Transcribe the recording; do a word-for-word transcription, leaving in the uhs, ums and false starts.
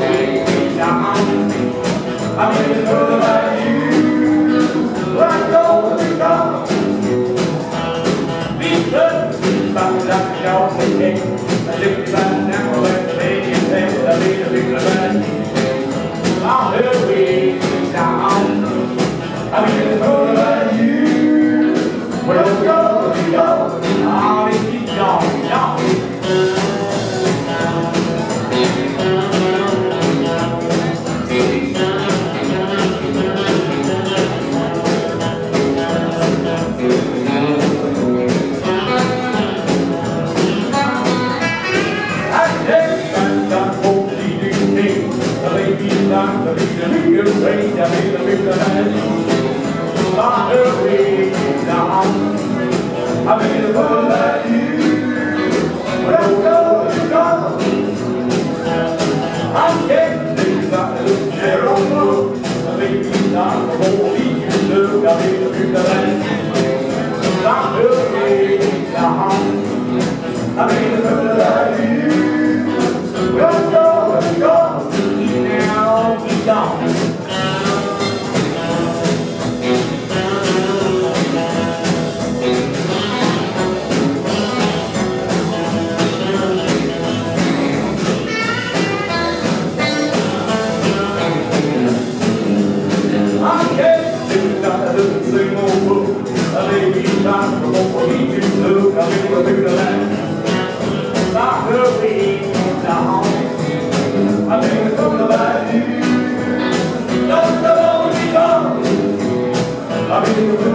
way down. I'm in love about you. I know we go. Be good, be found out your way. I live right now, let's make it happen. I need a big love. I'm her way down. I'm in love about you. We'll go, we go. I'll be gone, gone. The big way down, the big way on her way down. I'm in the world like you. Let's go, let's go. I'm getting back to the chair on the road. The baby down the whole week. Look, I'm in the big way on her way down. I'm in the world like you. Let's go, let's go. Now we gone. I can't do that same old book. A baby time from what we can look. I'm in the bigger land. Not her way down. I'm in the corner about you. Don't go, we go. I'm in the